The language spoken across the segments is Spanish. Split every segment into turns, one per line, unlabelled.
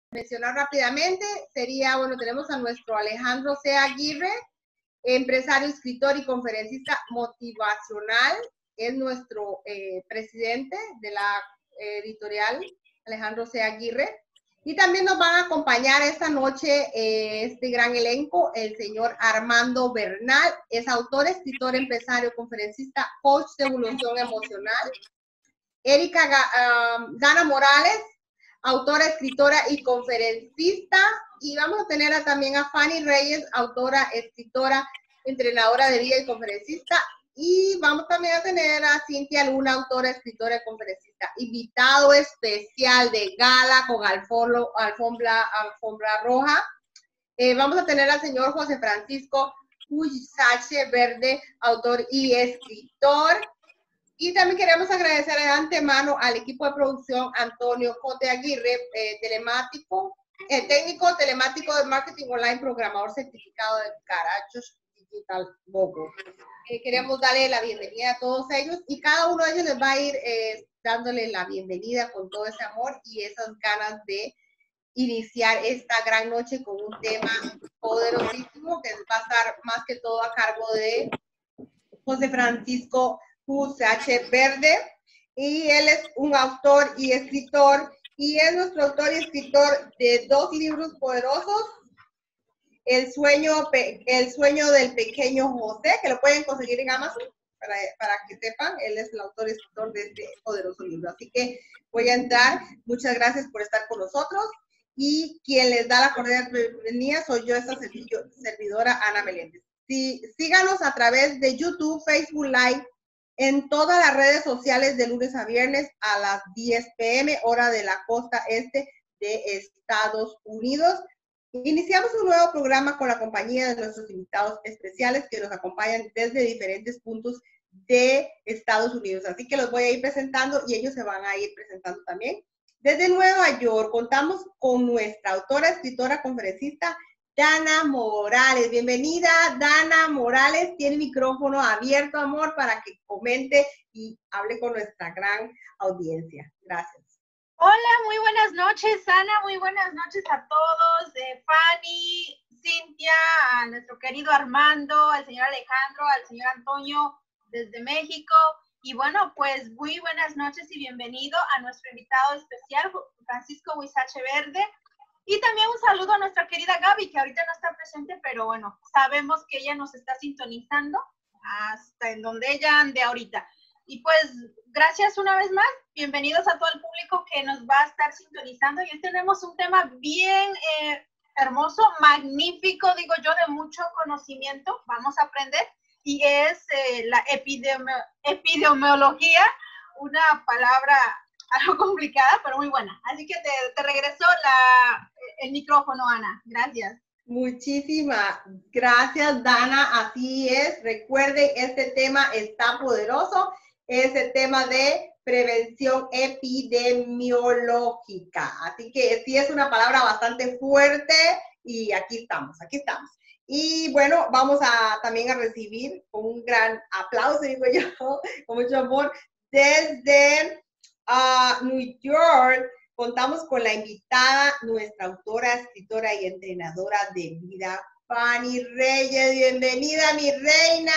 mencionar rápidamente sería, bueno, tenemos a nuestro Alejandro C. Aguirre, empresario, escritor y conferencista motivacional. Es nuestro presidente de la editorial, Alejandro C. Aguirre. Y también nos van a acompañar esta noche este gran elenco, el señor Armando Bernal, es autor, escritor, empresario, conferencista, coach de evolución emocional. Erika Dana Morales, autora, escritora y conferencista. Y vamos a tener también a Fanny Reyes, autora, escritora, entrenadora de vida y conferencista. Y vamos también a tener a Cintia Luna, autora, escritora y conferencista. Invitado especial de gala con alfombra roja. Vamos a tener al señor José Francisco Huizache Verde, autor y escritor. Y también queremos agradecer de antemano al equipo de producción Antonio Cote Aguirre, técnico telemático de marketing online, programador certificado de Carachos Digital Bogo. Queremos darle la bienvenida a todos ellos y cada uno de ellos les va a ir dándole la bienvenida con todo ese amor y esas ganas de iniciar esta gran noche con un tema poderosísimo que va a estar más que todo a cargo de José Francisco UCH Verde, y él es un autor y escritor, y es nuestro autor y escritor de 2 libros poderosos, El sueño del pequeño José, que lo pueden conseguir en Amazon, para que sepan, él es el autor y escritor de este poderoso libro. Así que voy a entrar, muchas gracias por estar con nosotros, y quien les da la cordial bienvenida soy yo, esta servidora Ana Meléndez. Síganos a través de YouTube, Facebook Live, en todas las redes sociales de lunes a viernes a las 10 p.m. hora de la costa este de Estados Unidos. Iniciamos un nuevo programa con la compañía de nuestros invitados especiales que nos acompañan desde diferentes puntos de Estados Unidos. Así que los voy a ir presentando y ellos se van a ir presentando también. Desde Nueva York contamos con nuestra autora, escritora, conferencista, Dana Morales. Bienvenida, Dana Morales. Tiene el micrófono abierto, amor, para que comente y hable con nuestra gran audiencia. Gracias.
Hola, muy buenas noches, Ana. Muy buenas noches a todos. Fanny, Cintia, a nuestro querido Armando, al señor Alejandro, al señor Antonio desde México. Y bueno, pues muy buenas noches y bienvenido a nuestro invitado especial, Francisco Huizache Verde. Y también un saludo a nuestra querida Gaby, que ahorita no está presente, pero bueno, sabemos que ella nos está sintonizando hasta en donde ella ande ahorita. Y pues, gracias una vez más, bienvenidos a todo el público que nos va a estar sintonizando. Y hoy tenemos un tema bien hermoso, magnífico, digo yo, de mucho conocimiento, vamos a aprender, y es la epidemiología, una palabra algo complicada, pero muy buena. Así que te regreso el micrófono, Ana. Gracias.
Muchísimas gracias, Dana. Así es. Recuerden, este tema está poderoso. Es el tema de prevención epidemiológica. Así que sí es una palabra bastante fuerte y aquí estamos, aquí estamos. Y bueno, vamos también a recibir con un gran aplauso, digo yo, con mucho amor, desde New York. Contamos con la invitada, nuestra autora, escritora y entrenadora de vida, Fanny Reyes. Bienvenida, mi reina.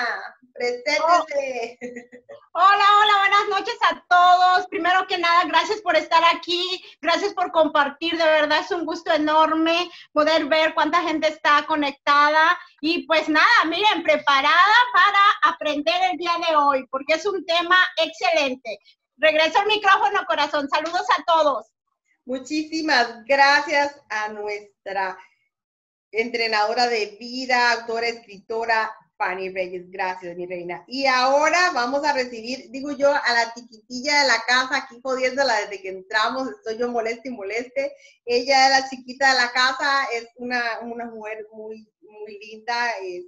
Preséntese.
Hola, buenas noches a todos. Primero que nada, gracias por estar aquí, gracias por compartir, de verdad es un gusto enorme poder ver cuánta gente está conectada y pues nada, miren, preparada para aprender el día de hoy, porque es un tema excelente. Regreso al micrófono, corazón. Saludos a todos.
Muchísimas gracias a nuestra entrenadora de vida, autora, escritora, Fanny Reyes. Gracias, mi reina. Y ahora vamos a recibir, digo yo, a la chiquitilla de la casa, aquí jodiéndola desde que entramos. Estoy yo moleste y moleste. Ella es la chiquita de la casa, es una mujer muy, muy linda, es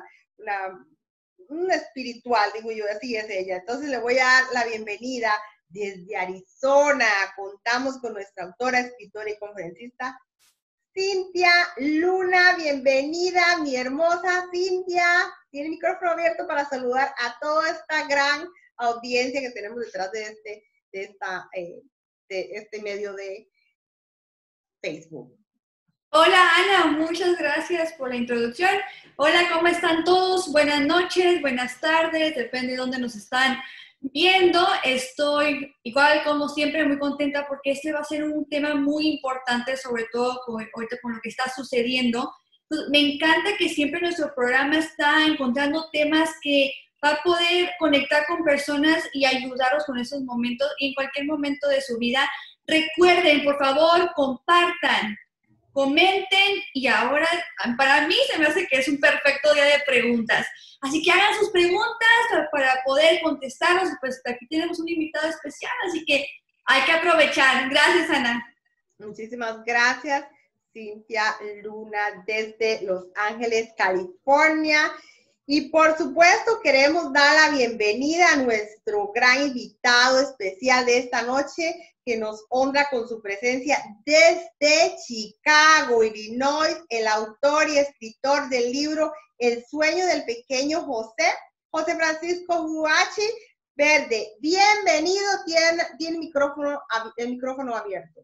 una espiritual, digo yo, así es ella. Entonces le voy a dar la bienvenida desde Arizona. Contamos con nuestra autora, escritora y conferencista, Cintia Luna. Bienvenida, mi hermosa Cintia. Tiene el micrófono abierto para saludar a toda esta gran audiencia que tenemos detrás de este medio de Facebook.
Hola Ana, muchas gracias por la introducción. Hola, ¿cómo están todos? Buenas noches, buenas tardes, depende de dónde nos están viendo. Estoy igual como siempre muy contenta porque este va a ser un tema muy importante, sobre todo ahorita con lo que está sucediendo. Pues, me encanta que siempre nuestro programa está encontrando temas que va a poder conectar con personas y ayudarlos con esos momentos y en cualquier momento de su vida. Recuerden, por favor, compartan, comenten y ahora para mí se me hace que es un perfecto día de preguntas. Así que hagan sus preguntas para poder contestarlos. Pues aquí tenemos un invitado especial, así que hay que aprovechar. Gracias, Ana.
Muchísimas gracias, Cintia Luna, desde Los Ángeles, California. Y por supuesto queremos dar la bienvenida a nuestro gran invitado especial de esta noche, que nos honra con su presencia desde Chicago, Illinois, el autor y escritor del libro El sueño del pequeño José Francisco Huachi Verde. Bienvenido, tiene el micrófono abierto.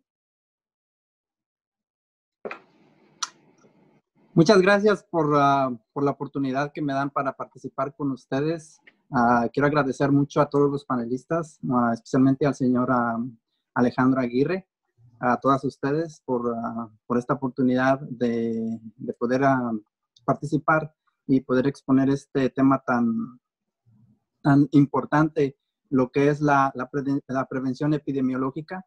Muchas gracias por la oportunidad que me dan para participar con ustedes. Quiero agradecer mucho a todos los panelistas, especialmente al señor Alejandro Aguirre, a todas ustedes por esta oportunidad de poder participar y poder exponer este tema tan importante, lo que es la prevención epidemiológica.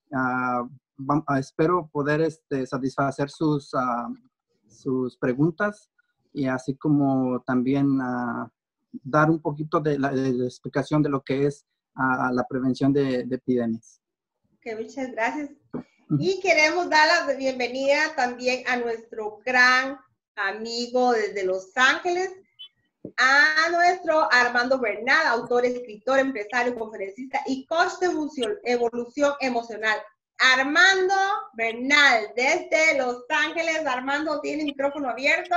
Espero poder satisfacer sus preguntas y así como también dar un poquito de la explicación de lo que es la prevención de epidemias.
Okay, muchas gracias. Y queremos dar la bienvenida también a nuestro gran amigo desde Los Ángeles, a nuestro Armando Bernal, autor, escritor, empresario, conferencista y coach de evolución emocional. Armando Bernal, desde Los Ángeles. Armando, tiene el micrófono abierto.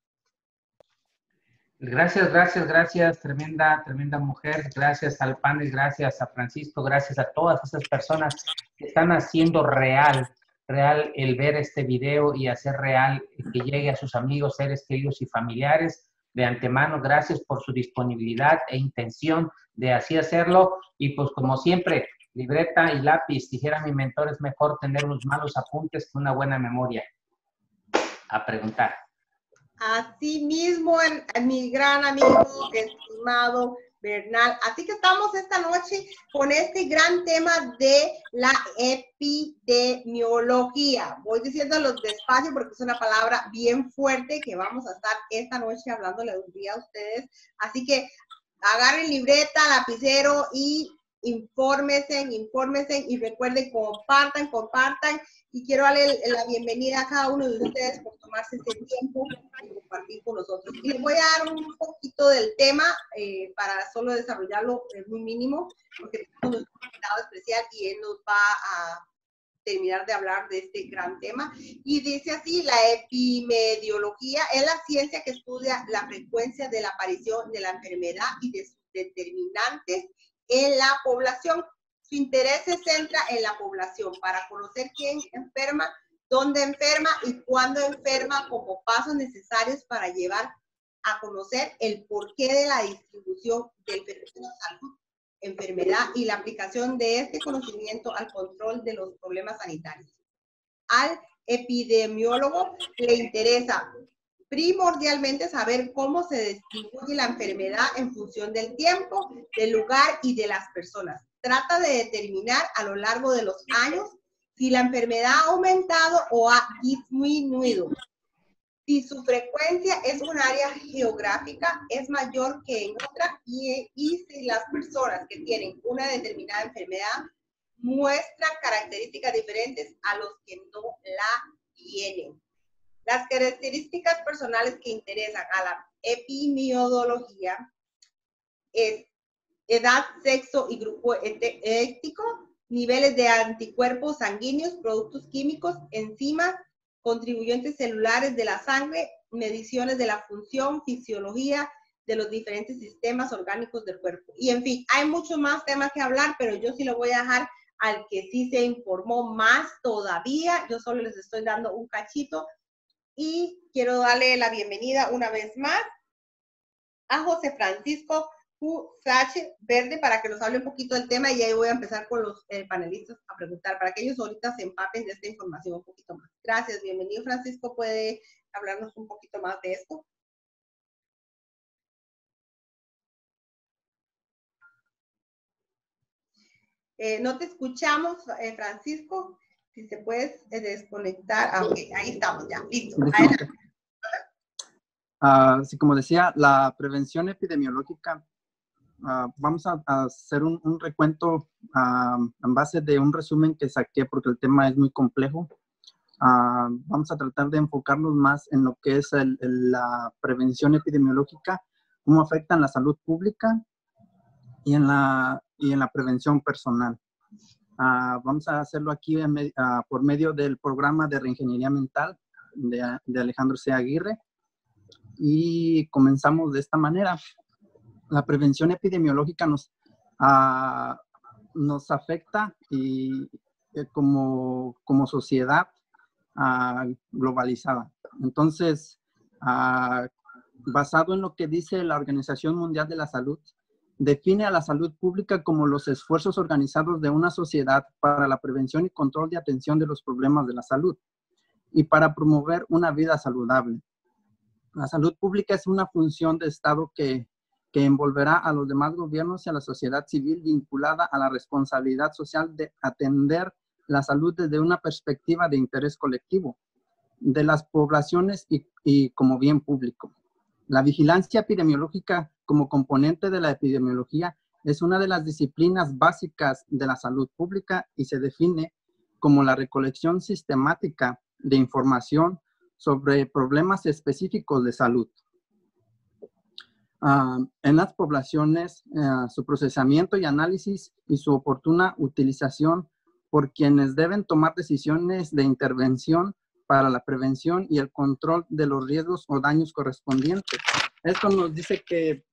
Gracias. Tremenda mujer. Gracias al panel, gracias a Francisco, gracias a todas esas personas que están haciendo real el ver este video y hacer real que llegue a sus amigos, seres queridos y familiares. De antemano, gracias por su disponibilidad e intención de así hacerlo. Y pues como siempre, libreta y lápiz, dijera mi mentor, es mejor tener unos malos apuntes que una buena memoria. A preguntar.
Así mismo, mi gran amigo, estimado Bernal. Así que estamos esta noche con este gran tema de la epidemiología. Voy diciéndolo despacio porque es una palabra bien fuerte que vamos a estar esta noche hablándole un día a ustedes. Así que agarren libreta, lapicero y infórmense y recuerden, compartan. Y quiero darle la bienvenida a cada uno de ustedes por tomarse este tiempo y compartir con nosotros. Y les voy a dar un poquito del tema para solo desarrollarlo muy mínimo, porque tenemos un invitado especial y él nos va a terminar de hablar de este gran tema. Y dice así: la epidemiología es la ciencia que estudia la frecuencia de la aparición de la enfermedad y de sus determinantes en la población. Su interés se centra en la población para conocer quién enferma, dónde enferma y cuándo enferma, como pasos necesarios para llevar a conocer el porqué de la distribución del fenómeno de salud, enfermedad y la aplicación de este conocimiento al control de los problemas sanitarios. Al epidemiólogo le interesa primordialmente saber cómo se distribuye la enfermedad en función del tiempo, del lugar y de las personas. Trata de determinar a lo largo de los años si la enfermedad ha aumentado o ha disminuido. Si su frecuencia es un área geográfica, es mayor que en otra, y si las personas que tienen una determinada enfermedad muestran características diferentes a los que no la tienen. Las características personales que interesan a la epidemiología es edad, sexo y grupo étnico, niveles de anticuerpos sanguíneos, productos químicos, enzimas, contribuyentes celulares de la sangre, mediciones de la función, fisiología de los diferentes sistemas orgánicos del cuerpo. Y en fin, hay muchos más temas que hablar, pero yo sí lo voy a dejar al que sí se informó más todavía. Yo solo les estoy dando un cachito y quiero darle la bienvenida una vez más a José Francisco Verde para que nos hable un poquito del tema, y ahí voy a empezar con los panelistas a preguntar para que ellos ahorita se empapen de esta información un poquito más. Gracias, bienvenido Francisco, ¿puede hablarnos un poquito más de esto? No te escuchamos, Francisco. Si se puede desconectar. Ah, ok, ahí estamos ya. Listo.
Sí, como decía, la prevención epidemiológica, vamos a hacer un recuento en base de un resumen que saqué porque el tema es muy complejo. Vamos a tratar de enfocarnos más en lo que es la prevención epidemiológica, cómo afecta en la salud pública y en la prevención personal. Vamos a hacerlo aquí por medio del programa de reingeniería mental de Alejandro C. Aguirre, y comenzamos de esta manera. La prevención epidemiológica nos afecta y como sociedad globalizada. Entonces, basado en lo que dice la Organización Mundial de la Salud, define a la salud pública como los esfuerzos organizados de una sociedad para la prevención y control de atención de los problemas de la salud y para promover una vida saludable. La salud pública es una función de Estado que envolverá a los demás gobiernos y a la sociedad civil vinculada a la responsabilidad social de atender la salud desde una perspectiva de interés colectivo de las poblaciones y como bien público. La vigilancia epidemiológica como componente de la epidemiología es una de las disciplinas básicas de la salud pública y se define como la recolección sistemática de información sobre problemas específicos de salud. En las poblaciones, su procesamiento y análisis y su oportuna utilización por quienes deben tomar decisiones de intervención para la prevención y el control de los riesgos o daños correspondientes. Esto nos dice que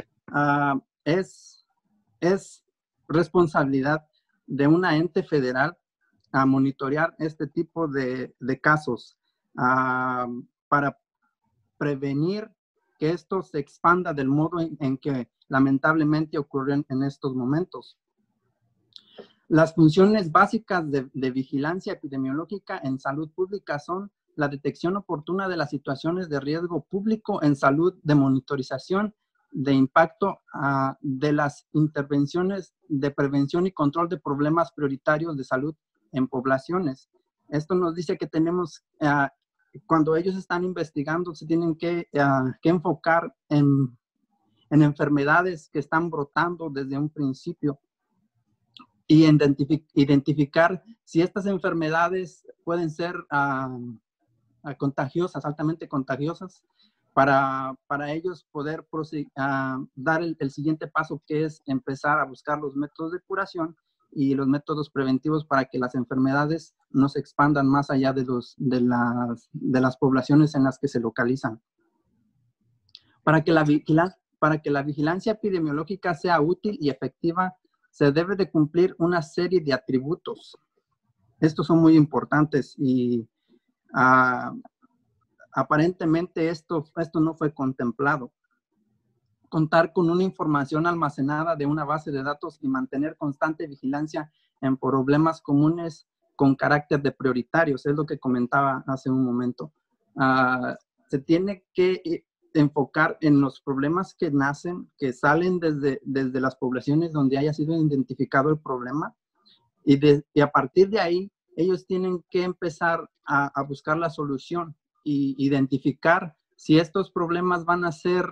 es responsabilidad de una ente federal a monitorear este tipo de casos para prevenir que esto se expanda del modo en que lamentablemente ocurren en estos momentos. Las funciones básicas de vigilancia epidemiológica en salud pública son la detección oportuna de las situaciones de riesgo público en salud, de monitorización de impacto de las intervenciones de prevención y control de problemas prioritarios de salud en poblaciones. Esto nos dice que tenemos, cuando ellos están investigando, se tienen que enfocar en enfermedades que están brotando desde un principio y identificar si estas enfermedades pueden ser contagiosas, altamente contagiosas, para ellos poder dar el siguiente paso, que es empezar a buscar los métodos de curación y los métodos preventivos para que las enfermedades no se expandan más allá de las poblaciones en las que se localizan. Para que la vigilancia epidemiológica sea útil y efectiva, se debe de cumplir una serie de atributos. Estos son muy importantes y aparentemente esto no fue contemplado. Contar con una información almacenada de una base de datos y mantener constante vigilancia en problemas comunes con carácter de prioritarios, es lo que comentaba hace un momento. Se tiene que enfocar en los problemas que nacen, que salen desde las poblaciones donde haya sido identificado el problema, y a partir de ahí ellos tienen que empezar a buscar la solución y identificar si estos problemas van a ser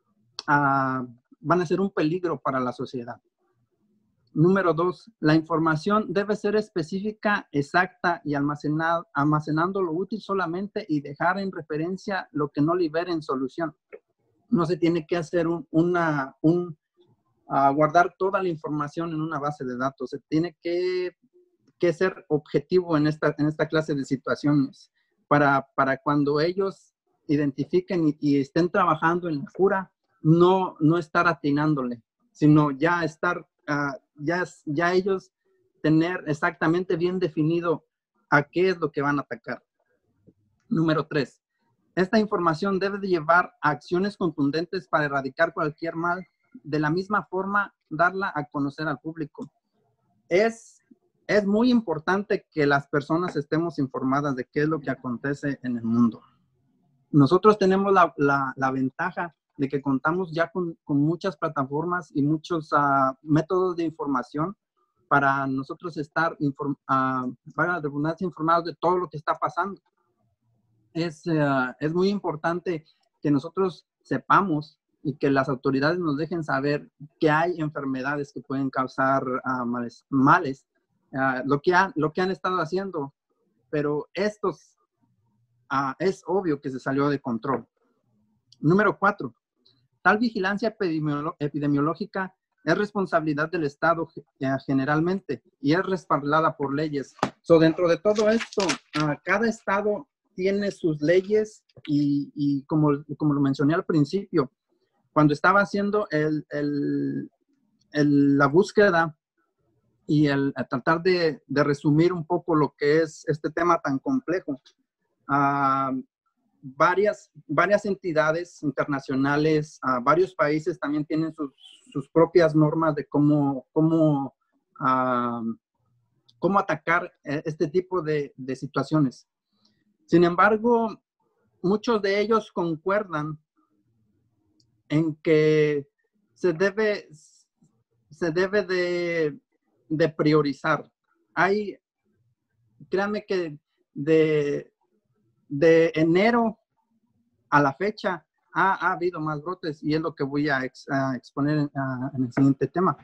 un peligro para la sociedad. Número 2, la información debe ser específica, exacta y almacenando lo útil solamente y dejar en referencia lo que no libere en solución. No se tiene que hacer guardar toda la información en una base de datos. Se tiene que ser objetivo en esta clase de situaciones para cuando ellos identifiquen y estén trabajando en la cura, no estar atinándole, sino ya estar ya ellos tener exactamente bien definido a qué es lo que van a atacar. Número 3. Esta información debe de llevar a acciones contundentes para erradicar cualquier mal. De la misma forma, darla a conocer al público. Es muy importante que las personas estemos informadas de qué es lo que acontece en el mundo. Nosotros tenemos la ventaja de que contamos ya con muchas plataformas y muchos métodos de información para nosotros estar para redundancia, informados de todo lo que está pasando. Es muy importante que nosotros sepamos y que las autoridades nos dejen saber que hay enfermedades que pueden causar males, lo que han estado haciendo, pero estos es obvio que se salió de control. Número 4. Tal vigilancia epidemiológica es responsabilidad del Estado generalmente y es respaldada por leyes. Dentro de todo esto, cada Estado tiene sus leyes y como lo mencioné al principio, cuando estaba haciendo la búsqueda y tratar de resumir un poco lo que es este tema tan complejo, varias entidades internacionales, varios países también tienen sus propias normas de cómo atacar este tipo de situaciones. Sin embargo, muchos de ellos concuerdan en que se debe de priorizar. Créanme que de enero a la fecha ha habido más brotes y es lo que voy a exponer en el siguiente tema.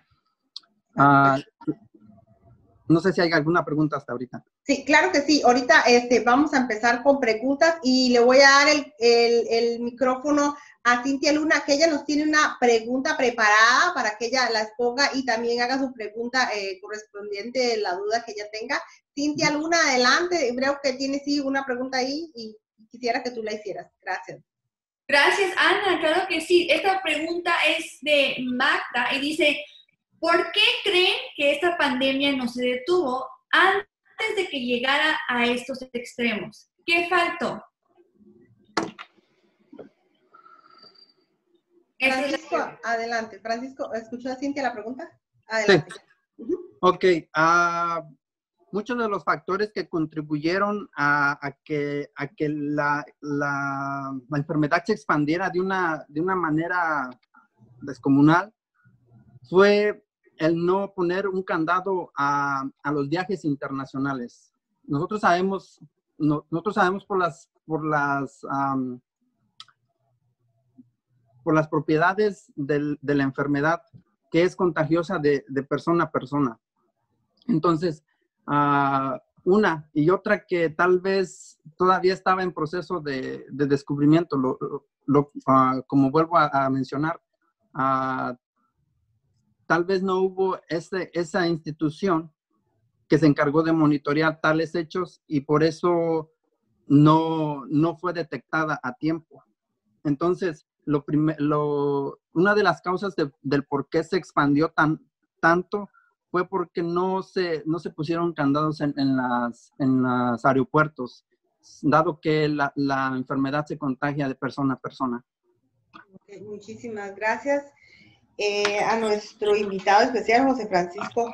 No sé si hay alguna pregunta hasta ahorita.
Sí, claro que sí. Ahorita vamos a empezar con preguntas y le voy a dar el micrófono a Cintia Luna, que ella nos tiene una pregunta preparada para que ella la exponga y también haga su pregunta correspondiente a la duda que ella tenga. Cintia Luna, adelante. Creo que tiene sí una pregunta ahí y quisiera que tú la hicieras. Gracias.
Gracias, Ana. Claro que sí. Esta pregunta es de Magda y dice, ¿por qué creen que esta pandemia no se detuvo antes de que llegara a estos extremos? ¿Qué faltó?
Francisco, adelante. Francisco, ¿escuchó a Cintia la pregunta? Adelante.
Sí. Ok. Muchos de los factores que contribuyeron a que la enfermedad se expandiera de una manera descomunal fue el no poner un candado a los viajes internacionales. Nosotros sabemos por las propiedades de la enfermedad que es contagiosa de persona a persona. Entonces, una y otra que tal vez todavía estaba en proceso de descubrimiento, como vuelvo a mencionar, tal vez no hubo esa institución que se encargó de monitorear tales hechos y por eso no fue detectada a tiempo. Entonces, una de las causas del por qué se expandió tanto fue porque no se pusieron candados en los aeropuertos, dado que la enfermedad se contagia de persona a persona.
Okay, muchísimas gracias a nuestro invitado especial, José Francisco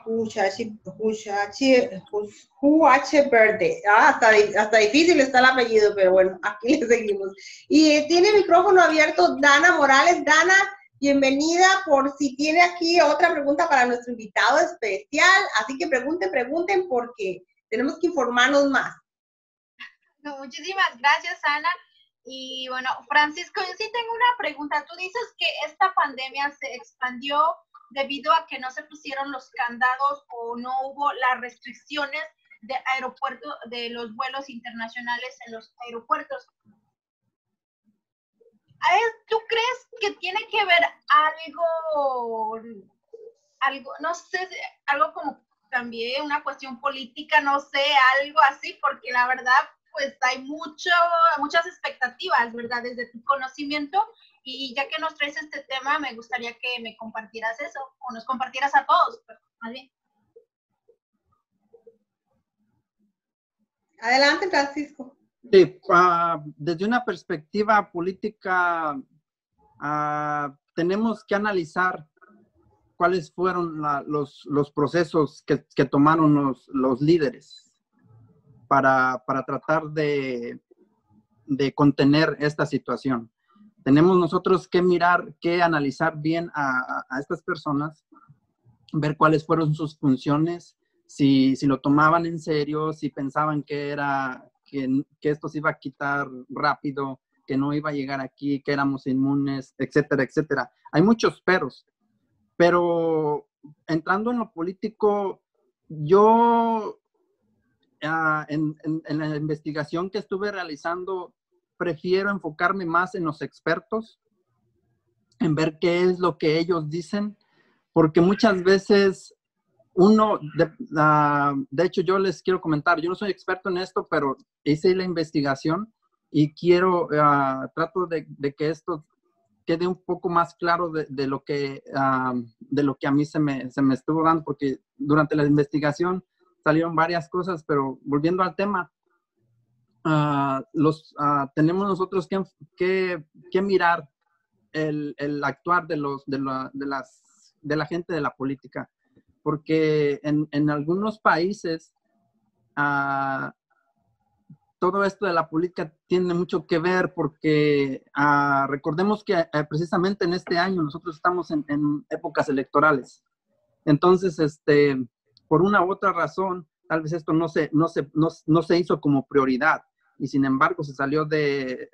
Huacheverde. Hasta difícil está el apellido, pero bueno, aquí le seguimos. Y tiene el micrófono abierto Dana Morales. Dana, bienvenida, por si tiene aquí otra pregunta para nuestro invitado especial. Así que pregunten porque tenemos que informarnos más.
No, muchísimas gracias, Ana. Y bueno, Francisco, yo sí tengo una pregunta. Tú dices que esta pandemia se expandió debido a que no se pusieron los candados o no hubo las restricciones de aeropuerto, de los vuelos internacionales en los aeropuertos. ¿Tú crees que tiene que ver algo, no sé, algo como también una cuestión política, no sé, algo así? Porque la verdad, pues hay muchas expectativas, ¿verdad? Desde tu conocimiento, y ya que nos traes este tema, me gustaría que me compartieras eso, o nos compartieras a todos, más bien.
Adelante, Francisco.
Sí, desde una perspectiva política, tenemos que analizar cuáles fueron los procesos que tomaron los líderes para tratar de contener esta situación. Tenemos nosotros que mirar, que analizar bien a estas personas, ver cuáles fueron sus funciones, si lo tomaban en serio, si pensaban que esto se iba a quitar rápido, que no iba a llegar aquí, que éramos inmunes, etcétera, etcétera. Hay muchos peros, pero entrando en lo político, yo en la investigación que estuve realizando, prefiero enfocarme más en los expertos, en ver qué es lo que ellos dicen, porque muchas veces de hecho yo les quiero comentar, yo no soy experto en esto, pero hice la investigación y trato de que esto quede un poco más claro de lo que a mí se me estuvo dando, porque durante la investigación salieron varias cosas, pero volviendo al tema, tenemos nosotros que mirar el actuar de la gente de la política, porque en algunos países todo esto de la política tiene mucho que ver, porque recordemos que precisamente en este año nosotros estamos en épocas electorales. Entonces, por una u otra razón, tal vez esto no se hizo como prioridad, y sin embargo se salió de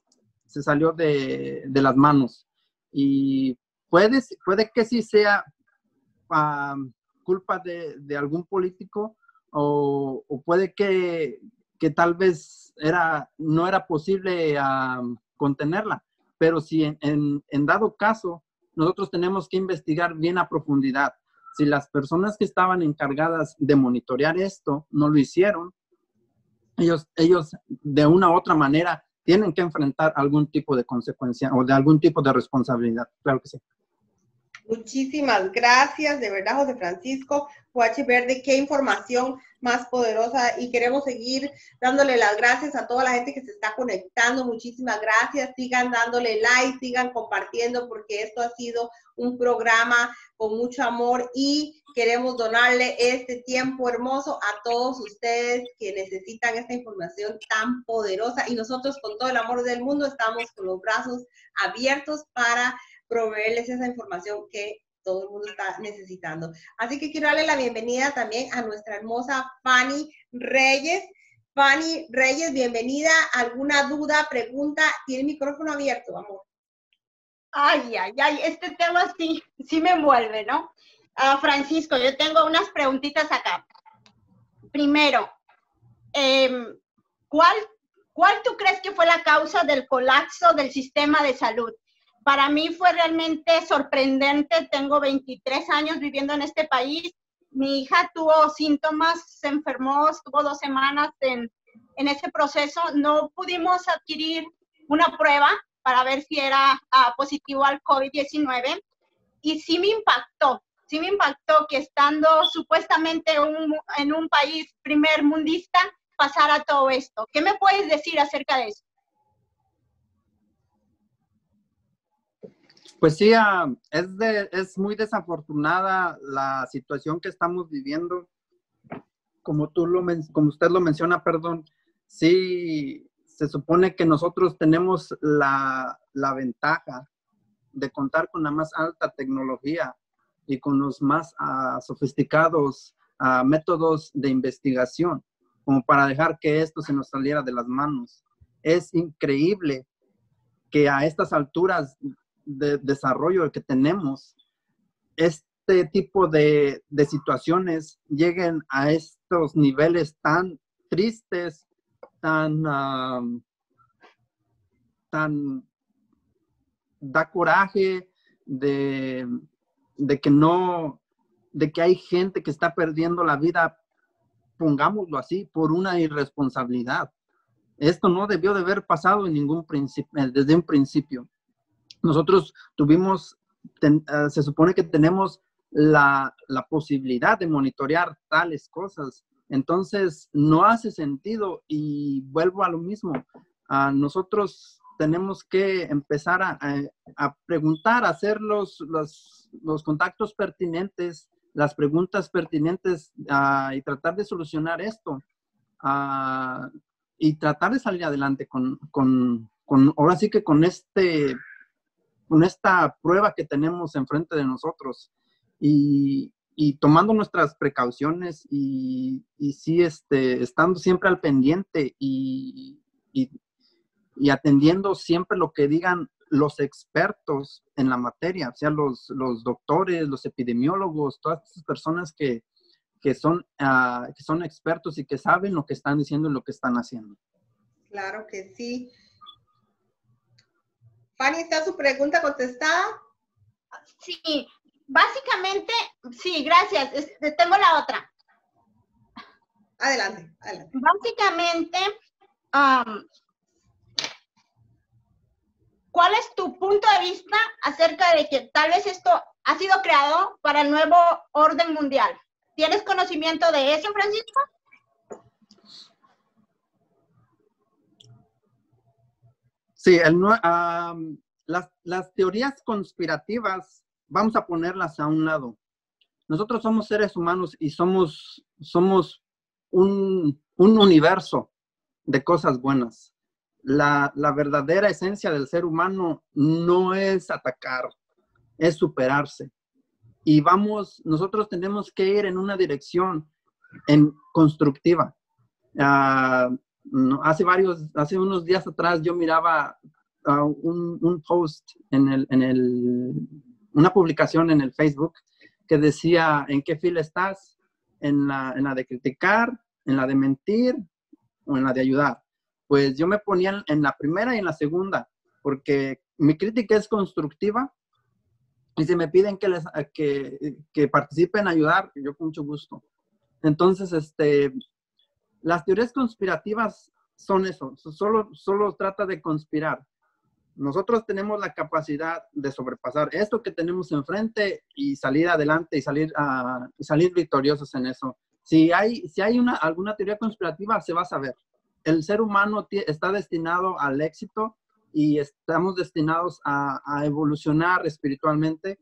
las manos. Y puede que sí sea culpa de algún político, o puede que tal vez no era posible contenerla, pero si en dado caso, nosotros tenemos que investigar bien a profundidad. Si las personas que estaban encargadas de monitorear esto no lo hicieron, ellos de una u otra manera tienen que enfrentar algún tipo de consecuencia o de algún tipo de responsabilidad. Claro que sí.
Muchísimas gracias, de verdad, José Francisco Huachi Verde, qué información más poderosa, y queremos seguir dándole las gracias a toda la gente que se está conectando. Muchísimas gracias, sigan dándole like, sigan compartiendo, porque esto ha sido un programa con mucho amor y queremos donarle este tiempo hermoso a todos ustedes que necesitan esta información tan poderosa, y nosotros con todo el amor del mundo estamos con los brazos abiertos para proveerles esa información que todo el mundo está necesitando. Así que quiero darle la bienvenida también a nuestra hermosa Fanny Reyes. Fanny Reyes, bienvenida. ¿Alguna duda, pregunta? Tiene el micrófono abierto, amor.
Ay, este tema sí me envuelve, ¿no? Francisco, yo tengo unas preguntitas acá. Primero, ¿cuál tú crees que fue la causa del colapso del sistema de salud? Para mí fue realmente sorprendente. Tengo 23 años viviendo en este país. Mi hija tuvo síntomas, se enfermó, estuvo 2 semanas en ese proceso. No pudimos adquirir una prueba para ver si era positivo al COVID-19. Y sí me impactó que estando supuestamente en un país primermundista pasara todo esto. ¿Qué me puedes decir acerca de eso?
Pues sí, es muy desafortunada la situación que estamos viviendo. Como usted lo menciona, perdón, sí, se supone que nosotros tenemos la ventaja de contar con la más alta tecnología y con los más sofisticados métodos de investigación, como para dejar que esto se nos saliera de las manos. Es increíble que a estas alturas de desarrollo que tenemos, este tipo de situaciones lleguen a estos niveles tan tristes, tan da coraje de que hay gente que está perdiendo la vida, pongámoslo así, por una irresponsabilidad. Esto no debió de haber pasado desde un principio. Nosotros se supone que tenemos la posibilidad de monitorear tales cosas Entonces, no hace sentido y vuelvo a lo mismo. Nosotros tenemos que empezar a preguntar, a hacer los contactos pertinentes, las preguntas pertinentes y tratar de solucionar esto. Y tratar de salir adelante ahora sí que con esta prueba que tenemos enfrente de nosotros y tomando nuestras precauciones y sí, estando siempre al pendiente y atendiendo siempre lo que digan los expertos en la materia, o sea, los doctores, los epidemiólogos, todas esas personas que son expertos y que saben lo que están diciendo y lo que están haciendo.
Claro que sí. Fanny, ¿está su pregunta contestada?
Sí, básicamente, sí, gracias. Tengo la otra.
Adelante.
Básicamente, ¿cuál es tu punto de vista acerca de que tal vez esto ha sido creado para el nuevo orden mundial? ¿Tienes conocimiento de eso, Francisco?
Sí, las teorías conspirativas, vamos a ponerlas a un lado. Nosotros somos seres humanos y somos un universo de cosas buenas. La verdadera esencia del ser humano no es atacar, es superarse. Y nosotros tenemos que ir en una dirección constructiva. Hace unos días atrás yo miraba un post una publicación en el Facebook que decía, ¿en qué fila estás? ¿En la de criticar, en la de mentir o en la de ayudar? Pues yo me ponía en la primera y en la segunda, porque mi crítica es constructiva y si me piden que participe en ayudar, yo con mucho gusto. Entonces, las teorías conspirativas son eso, solo trata de conspirar. Nosotros tenemos la capacidad de sobrepasar esto que tenemos enfrente y salir adelante y salir victoriosos en eso. Si hay alguna teoría conspirativa, se va a saber. El ser humano está destinado al éxito y estamos destinados a evolucionar espiritualmente.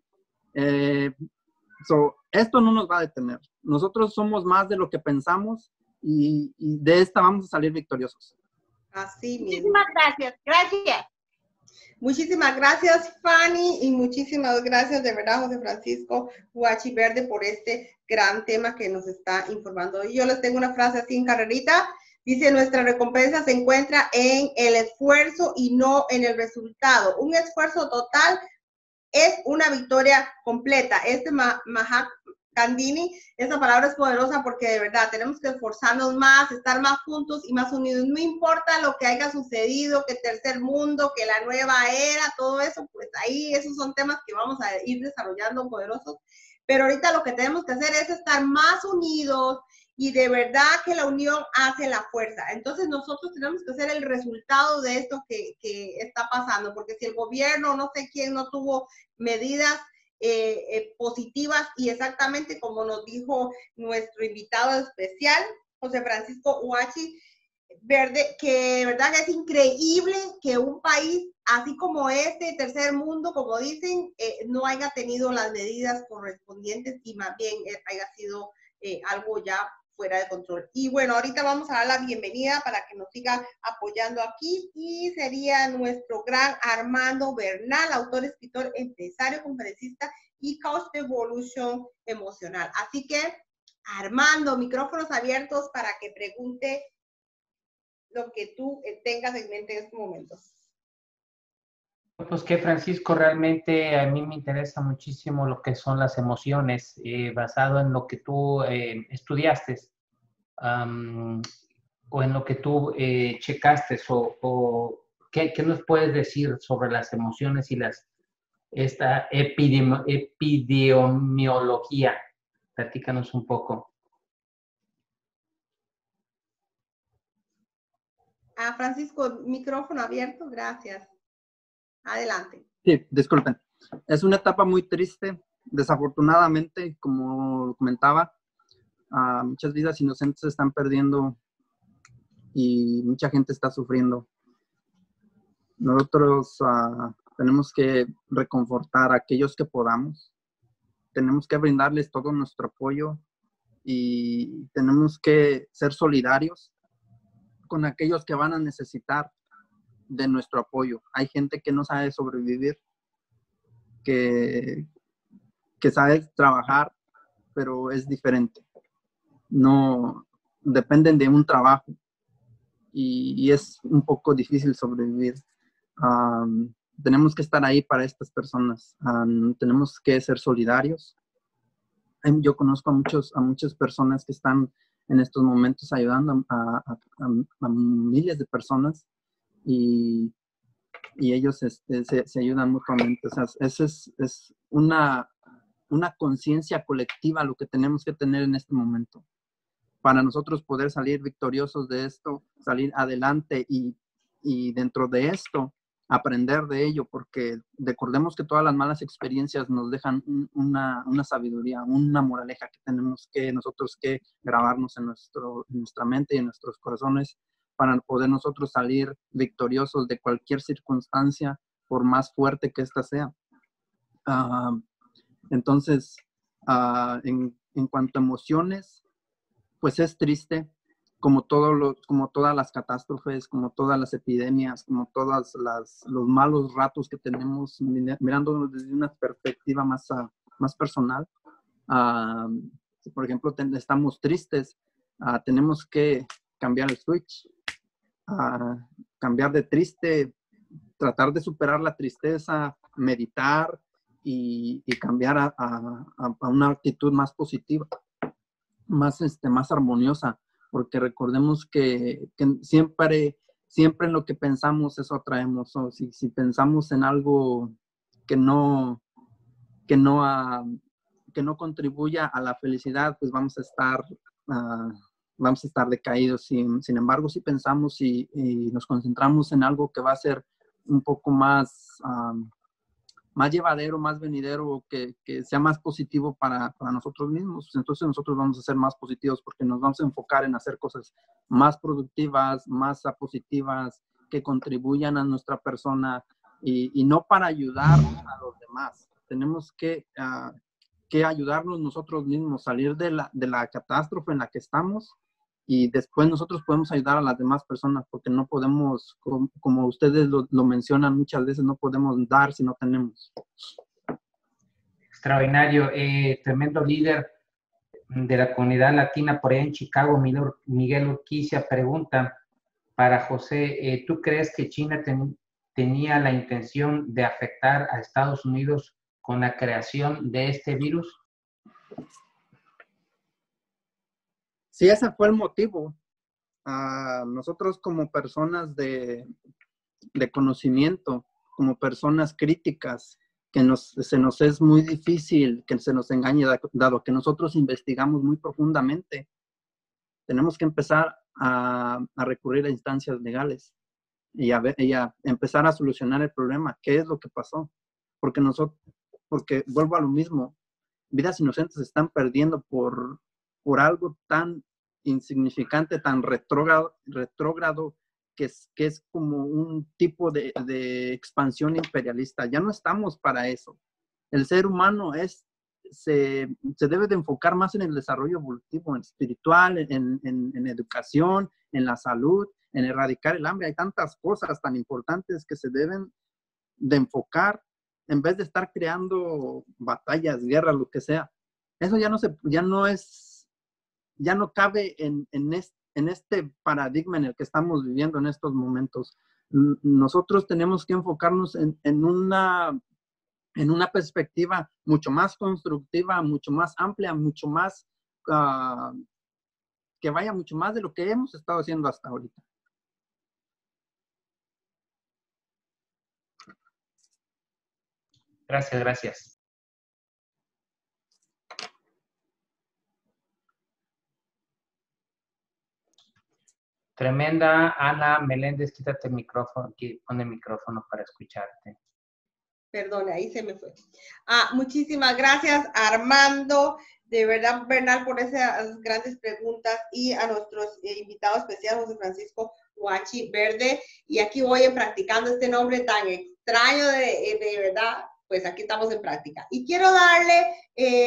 Esto no nos va a detener. Nosotros somos más de lo que pensamos y de esta vamos a salir victoriosos.
Así mismo.
Muchísimas gracias. Gracias.
Muchísimas gracias, Fanny, y muchísimas gracias de verdad, José Francisco Huachi Verde, por este gran tema que nos está informando. Y yo les tengo una frase así en carrerita. Dice, nuestra recompensa se encuentra en el esfuerzo y no en el resultado. Un esfuerzo total es una victoria completa. Mahatma Gandhi, esa palabra es poderosa porque de verdad tenemos que esforzarnos más, estar más juntos y más unidos. No importa lo que haya sucedido, que el tercer mundo, que la nueva era, todo eso, pues ahí esos son temas que vamos a ir desarrollando poderosos. Pero ahorita lo que tenemos que hacer es estar más unidos y de verdad que la unión hace la fuerza. Entonces nosotros tenemos que ser el resultado de esto que está pasando, porque si el gobierno, no sé quién, no tuvo medidas positivas y exactamente como nos dijo nuestro invitado especial, José Francisco Huachi Verde, que de verdad que es increíble que un país así como tercer mundo, como dicen, no haya tenido las medidas correspondientes y más bien haya sido algo ya fuera de control. Y bueno, ahorita vamos a dar la bienvenida para que nos siga apoyando aquí y sería nuestro gran Armando Bernal, autor, escritor, empresario, conferencista y coach de evolución emocional. Así que, Armando, micrófonos abiertos para que pregunte lo que tú tengas en mente en estos momentos.
Pues que Francisco, realmente a mí me interesa muchísimo lo que son las emociones, basado en lo que tú estudiaste o en lo que tú checaste, o ¿qué nos puedes decir sobre las emociones y esta epidemiología? Platícanos un poco.
Francisco, micrófono abierto, gracias. Adelante.
Sí, disculpen. Es una etapa muy triste, desafortunadamente, como comentaba. muchas vidas inocentes se están perdiendo y mucha gente está sufriendo. Nosotros tenemos que reconfortar a aquellos que podamos. Tenemos que brindarles todo nuestro apoyo y tenemos que ser solidarios con aquellos que van a necesitar de nuestro apoyo. Hay gente que no sabe sobrevivir, que sabe trabajar, pero es diferente. No dependen de un trabajo y es un poco difícil sobrevivir. Tenemos que estar ahí para estas personas. Tenemos que ser solidarios. Yo conozco a muchas personas que están en estos momentos ayudando a miles de personas y ellos se ayudan mutuamente. O sea, esa es una conciencia colectiva lo que tenemos que tener en este momento para nosotros poder salir victoriosos de esto, salir adelante y dentro de esto aprender de ello, porque recordemos que todas las malas experiencias nos dejan una sabiduría, una moraleja que tenemos que nosotros que grabarnos en nuestra mente y en nuestros corazones para poder nosotros salir victoriosos de cualquier circunstancia, por más fuerte que ésta sea. Entonces, en cuanto a emociones, pues es triste, como todas las catástrofes, como todas las epidemias, como todos los malos ratos que tenemos, mirándonos desde una perspectiva más personal. Si por ejemplo estamos tristes, tenemos que cambiar el switch, cambiar de triste, tratar de superar la tristeza, meditar y cambiar a una actitud más positiva, más armoniosa, porque recordemos que siempre en lo que pensamos eso atraemos. O si pensamos en algo que no contribuya a la felicidad, pues vamos a estar decaídos. Sin embargo, si pensamos y nos concentramos en algo que va a ser un poco más llevadero, más venidero, que sea más positivo para nosotros mismos, entonces nosotros vamos a ser más positivos porque nos vamos a enfocar en hacer cosas más productivas, más positivas, que contribuyan a nuestra persona y no para ayudar a los demás. Tenemos que ayudarnos nosotros mismos, salir de la catástrofe en la que estamos y después nosotros podemos ayudar a las demás personas, porque no podemos, como ustedes lo mencionan muchas veces, no podemos dar si no tenemos.
Extraordinario, tremendo líder de la comunidad latina por allá en Chicago, Miguel Urquicia, pregunta para José, ¿tú crees que China tenía la intención de afectar a Estados Unidos con la creación de este virus?
Sí, ese fue el motivo. Nosotros como personas de conocimiento, como personas críticas, que se nos es muy difícil que se nos engañe, dado que nosotros investigamos muy profundamente, tenemos que empezar a recurrir a instancias legales y a empezar a solucionar el problema. ¿Qué es lo que pasó? Porque vuelvo a lo mismo, vidas inocentes se están perdiendo por algo tan insignificante, tan retrógrado, que es como un tipo de expansión imperialista. Ya no estamos para eso. El ser humano se debe de enfocar más en el desarrollo evolutivo, en espiritual, en educación, en la salud, en erradicar el hambre. Hay tantas cosas tan importantes que se deben de enfocar en vez de estar creando batallas, guerras, lo que sea. Eso ya no cabe en este paradigma en el que estamos viviendo en estos momentos. Nosotros tenemos que enfocarnos en una perspectiva mucho más constructiva, mucho más amplia, mucho más, que vaya mucho más de lo que hemos estado haciendo hasta ahorita.
Gracias. Tremenda. Ana Meléndez, quítate el micrófono, pon el micrófono para escucharte.
Perdone, ahí se me fue. Muchísimas gracias, Armando. De verdad, Bernal, por esas grandes preguntas, y a nuestros invitados especiales, José Francisco Huachi Verde. Y aquí voy practicando este nombre tan extraño, de verdad, pues aquí estamos en práctica. Y quiero darle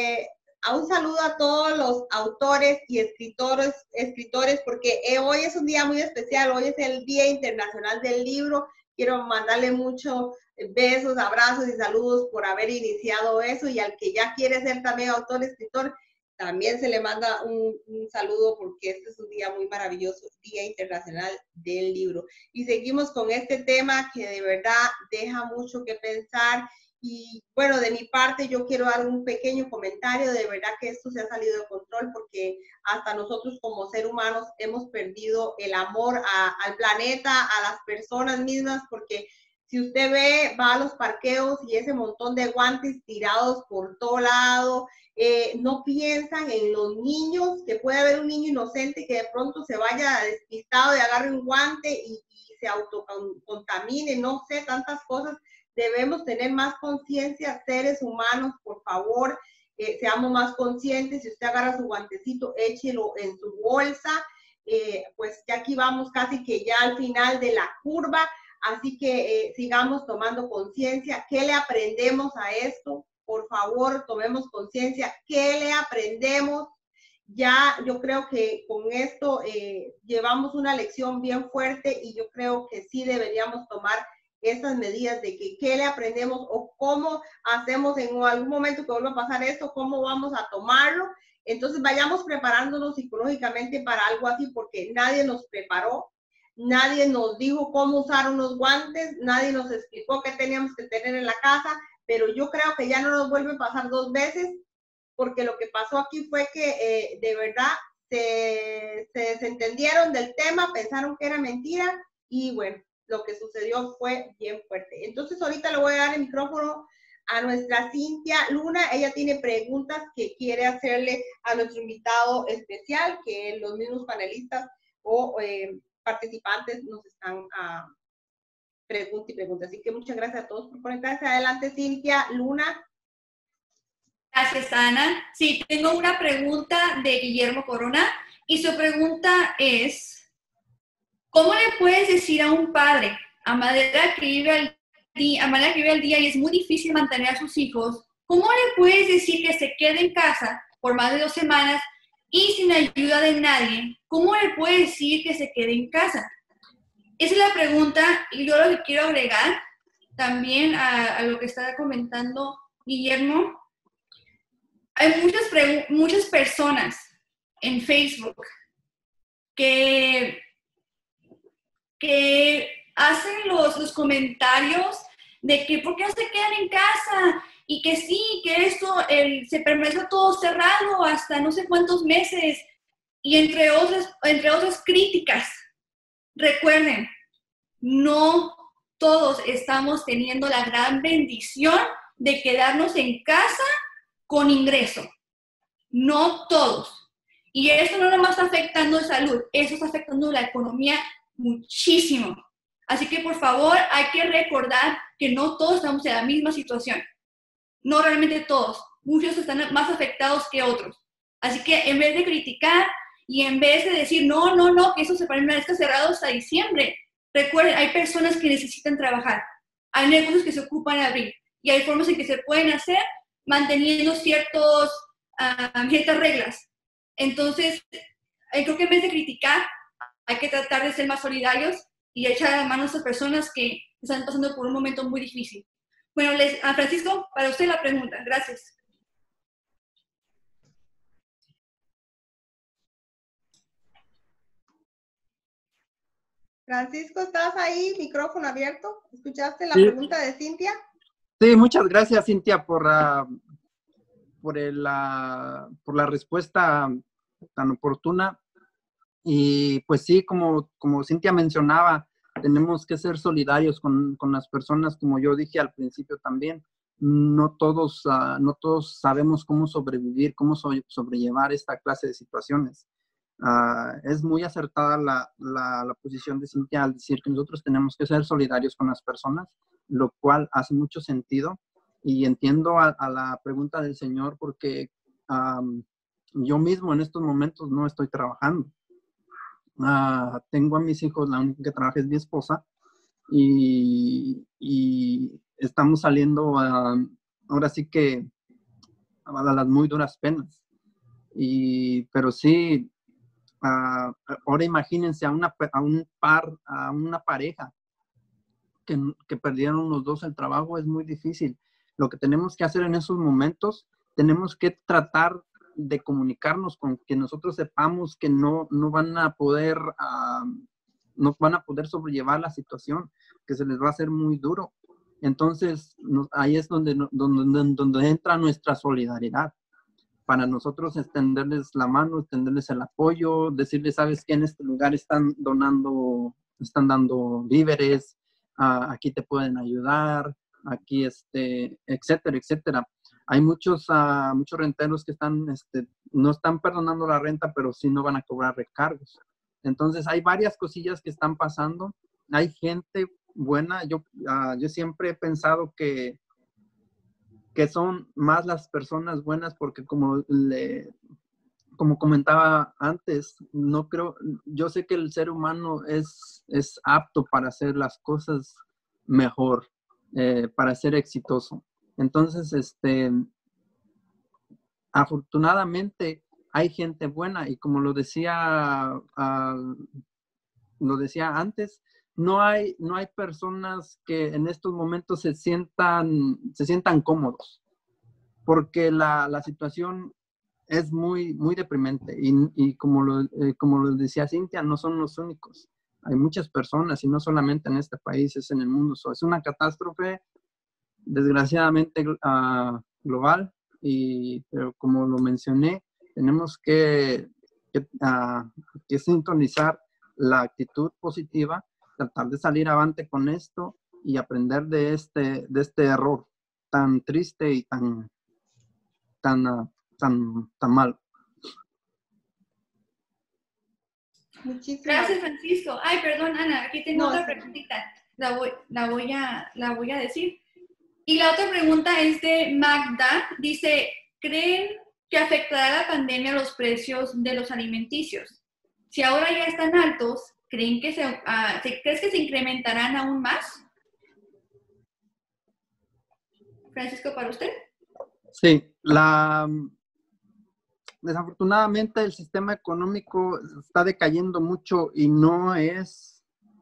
un saludo a todos los autores y escritores, porque hoy es un día muy especial, hoy es el Día Internacional del Libro. Quiero mandarle muchos besos, abrazos y saludos por haber iniciado eso, y al que ya quiere ser también autor, escritor, también se le manda un saludo, porque este es un día muy maravilloso, Día Internacional del Libro. Y seguimos con este tema que de verdad deja mucho que pensar. Y bueno, de mi parte yo quiero dar un pequeño comentario. De verdad que esto se ha salido de control, porque hasta nosotros como seres humanos hemos perdido el amor al planeta, a las personas mismas, porque si usted va a los parqueos y ese montón de guantes tirados por todo lado, no piensan en los niños, que puede haber un niño inocente que de pronto se vaya despistado y agarre un guante y se autocontamine, no sé, tantas cosas. Debemos tener más conciencia, seres humanos, por favor, seamos más conscientes. Si usted agarra su guantecito, échelo en su bolsa, pues ya aquí vamos casi que ya al final de la curva, así que sigamos tomando conciencia. ¿Qué le aprendemos a esto? Por favor, tomemos conciencia. ¿Qué le aprendemos? Ya yo creo que con esto llevamos una lección bien fuerte, y yo creo que sí deberíamos tomar esas medidas de que qué le aprendemos, o cómo hacemos en algún momento que vuelva a pasar esto, cómo vamos a tomarlo. Entonces vayamos preparándonos psicológicamente para algo así, porque nadie nos preparó, nadie nos dijo cómo usar unos guantes, nadie nos explicó qué teníamos que tener en la casa, pero yo creo que ya no nos vuelve a pasar dos veces, porque lo que pasó aquí fue que de verdad se desentendieron del tema, pensaron que era mentira, y bueno, lo que sucedió fue bien fuerte. Entonces ahorita le voy a dar el micrófono a nuestra Cintia Luna. Ella tiene preguntas que quiere hacerle a nuestro invitado especial, que los mismos panelistas o participantes nos están preguntando. Así que muchas gracias a todos por conectarse. Adelante, Cintia Luna.
Gracias, Ana. Sí, tengo una pregunta de Guillermo Corona, y su pregunta es: ¿cómo le puedes decir a un padre, a manera que vive al día y es muy difícil mantener a sus hijos, cómo le puedes decir que se quede en casa por más de 2 semanas y sin ayuda de nadie? ¿Cómo le puedes decir que se quede en casa? Esa es la pregunta, y yo lo que quiero agregar también a lo que está comentando Guillermo. Hay muchas personas en Facebook que hacen los comentarios de que ¿por qué no se quedan en casa? Y que sí, que esto se permanece todo cerrado hasta no sé cuántos meses, y entre otras críticas. Recuerden, no todos estamos teniendo la gran bendición de quedarnos en casa con ingreso. No todos. Y esto no nomás está afectando la salud, eso está afectando la economía muchísimo. Así que por favor hay que recordar que no todos estamos en la misma situación. No realmente todos. Muchos están más afectados que otros. Así que en vez de criticar y en vez de decir no, que eso se permanezca cerrado hasta diciembre, recuerden, hay personas que necesitan trabajar. Hay negocios que se ocupan de abrir. Y hay formas en que se pueden hacer manteniendo ciertas reglas. Entonces, creo que en vez de criticar, hay que tratar de ser más solidarios y echar la mano a esas personas que están pasando por un momento muy difícil. Bueno, a Francisco, para usted la pregunta. Gracias.
Francisco, ¿estás ahí? Micrófono abierto. ¿Escuchaste la pregunta de Cintia?
Sí, muchas gracias, Cintia, por la respuesta tan oportuna. Y pues sí, como Cintia mencionaba, tenemos que ser solidarios con las personas, como yo dije al principio también. No todos sabemos cómo sobrevivir, cómo sobrellevar esta clase de situaciones. Es muy acertada la posición de Cintia al decir que nosotros tenemos que ser solidarios con las personas, lo cual hace mucho sentido. Y entiendo a la pregunta del señor porque yo mismo en estos momentos no estoy trabajando. Tengo a mis hijos, la única que trabaja es mi esposa, y estamos saliendo ahora sí que a las muy duras penas. Pero sí, ahora imagínense a una pareja que perdieron los dos el trabajo. Es muy difícil. Lo que tenemos que hacer en esos momentos, tenemos que tratar de comunicarnos con que nosotros sepamos que no van a poder sobrellevar la situación, que se les va a hacer muy duro. Entonces, ahí es donde entra nuestra solidaridad. Para nosotros extenderles la mano, extenderles el apoyo, decirles, ¿sabes qué? En este lugar están dando víveres, aquí te pueden ayudar, aquí, etcétera, etcétera. Hay muchos renteros que no están perdonando la renta, pero sí no van a cobrar recargos. Entonces, hay varias cosillas que están pasando. Hay gente buena. Yo siempre he pensado que son más las personas buenas porque como comentaba antes, yo sé que el ser humano es apto para hacer las cosas mejor, para ser exitoso. Entonces, afortunadamente hay gente buena y como lo decía antes, no hay personas que en estos momentos se sientan cómodos, porque la situación es muy, muy deprimente y como lo decía Cintia, no son los únicos. Hay muchas personas y no solamente en este país, es en el mundo. Es una catástrofe desgraciadamente global, pero como lo mencioné, tenemos que sintonizar la actitud positiva, tratar de salir avante con esto y aprender de este error tan triste y tan malo.
Muchísimas
gracias, Francisco. Ay, perdón, Ana, aquí tengo otra preguntita. La voy a decir. Y la otra pregunta es de Magda. Dice, ¿creen que afectará la pandemia los precios de los alimenticios? Si ahora ya están altos, ¿crees que se incrementarán aún más? Francisco, ¿para usted?
Sí, desafortunadamente el sistema económico está decayendo mucho y no es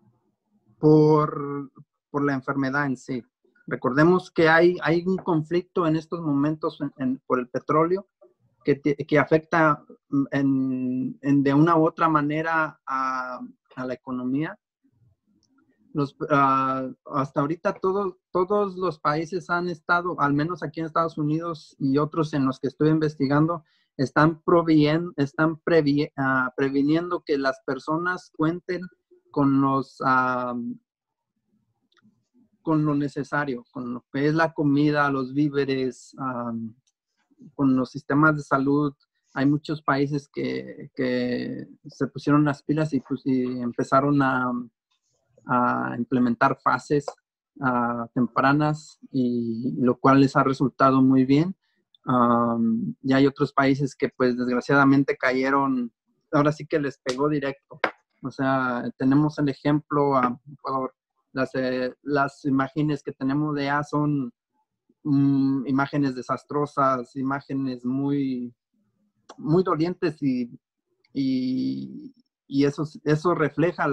por la enfermedad en sí. Recordemos que hay un conflicto en estos momentos por el petróleo que afecta de una u otra manera a la economía. Hasta ahorita todos los países han estado, al menos aquí en Estados Unidos y otros en los que estoy investigando, están previniendo que las personas cuenten con lo necesario, con lo que es la comida, los víveres, con los sistemas de salud. Hay muchos países que se pusieron las pilas y empezaron a implementar fases tempranas, y lo cual les ha resultado muy bien. Y hay otros países que pues desgraciadamente cayeron, ahora sí que les pegó directo. O sea, tenemos el ejemplo a Ecuador. Las imágenes que tenemos de allá son imágenes desastrosas, imágenes muy, muy dolientes, y eso refleja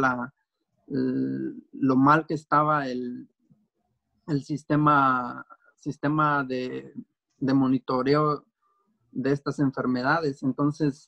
lo mal que estaba el sistema de monitoreo de estas enfermedades. Entonces,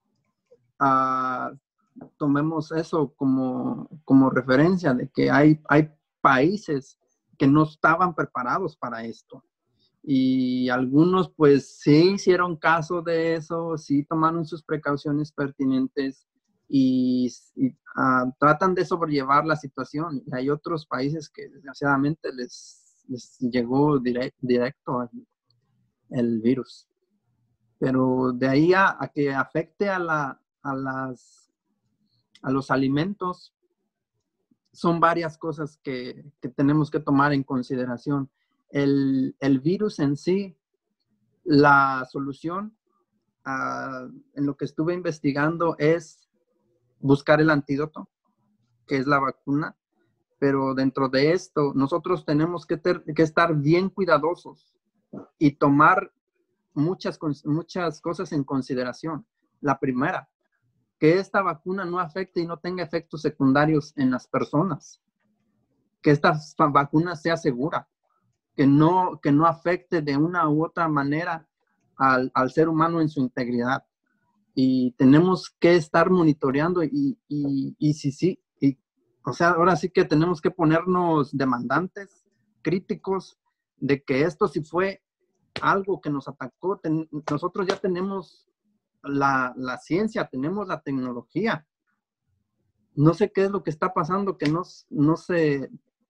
tomemos eso como referencia de que hay países que no estaban preparados para esto. Y algunos pues sí hicieron caso de eso, sí tomaron sus precauciones pertinentes y tratan de sobrellevar la situación. Y hay otros países que desgraciadamente les llegó directo el virus. Pero de ahí a que afecte a los alimentos, son varias cosas que tenemos que tomar en consideración. El virus en sí, la solución, en lo que estuve investigando, es buscar el antídoto, que es la vacuna. Pero dentro de esto, nosotros tenemos que estar bien cuidadosos y tomar muchas cosas en consideración. La primera, que esta vacuna no afecte y no tenga efectos secundarios en las personas. Que esta vacuna sea segura, que no afecte de una u otra manera al ser humano en su integridad. Y tenemos que estar monitoreando o sea, ahora sí que tenemos que ponernos demandantes, críticos, de que esto sí fue algo que nos atacó. Nosotros ya tenemos la ciencia, tenemos la tecnología. No sé qué es lo que está pasando, que no se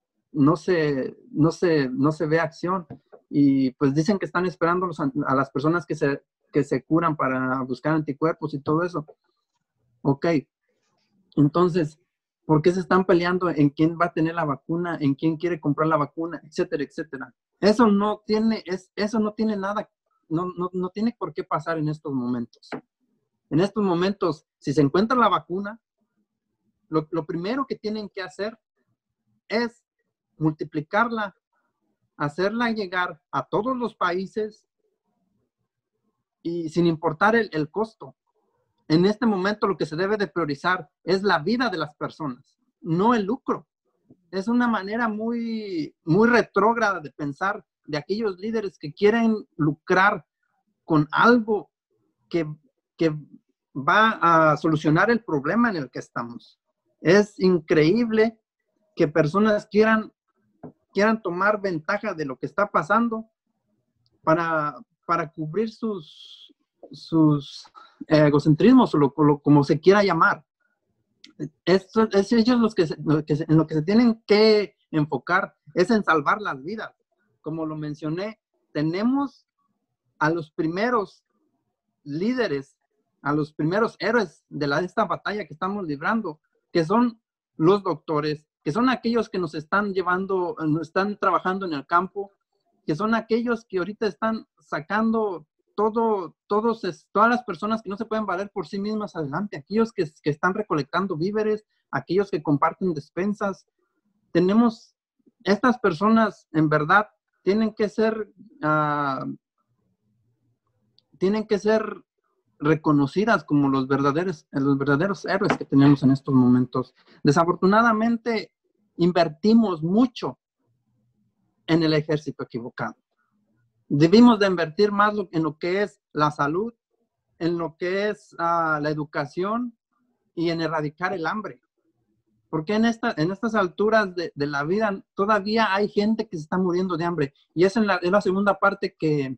ve acción. Y pues dicen que están esperando a las personas que se curan para buscar anticuerpos y todo eso. Ok, entonces, ¿por qué se están peleando en quién va a tener la vacuna, en quién quiere comprar la vacuna, etcétera, etcétera? Eso no tiene nada, no tiene por qué pasar en estos momentos. En estos momentos, si se encuentra la vacuna, lo primero que tienen que hacer es multiplicarla, hacerla llegar a todos los países y sin importar el costo. En este momento lo que se debe de priorizar es la vida de las personas, no el lucro. Es una manera muy, muy retrógrada de pensar de aquellos líderes que quieren lucrar con algo que va a solucionar el problema en el que estamos. Es increíble que personas quieran tomar ventaja de lo que está pasando para cubrir sus egocentrismos o como se quiera llamar. Es ellos en lo que se tienen que enfocar es en salvar las vidas. Como lo mencioné, tenemos a los primeros líderes, a los primeros héroes de esta batalla que estamos librando, que son los doctores, que son aquellos que nos están trabajando en el campo, que son aquellos que ahorita están sacando todas las personas que no se pueden valer por sí mismas adelante, aquellos que están recolectando víveres, aquellos que comparten despensas. Tenemos, estas personas en verdad tienen que ser reconocidas como los verdaderos héroes que tenemos en estos momentos. Desafortunadamente, invertimos mucho en el ejército equivocado. Debimos de invertir más en lo que es la salud, en lo que es la educación y en erradicar el hambre. Porque en estas alturas de la vida todavía hay gente que se está muriendo de hambre. Y esa es la segunda parte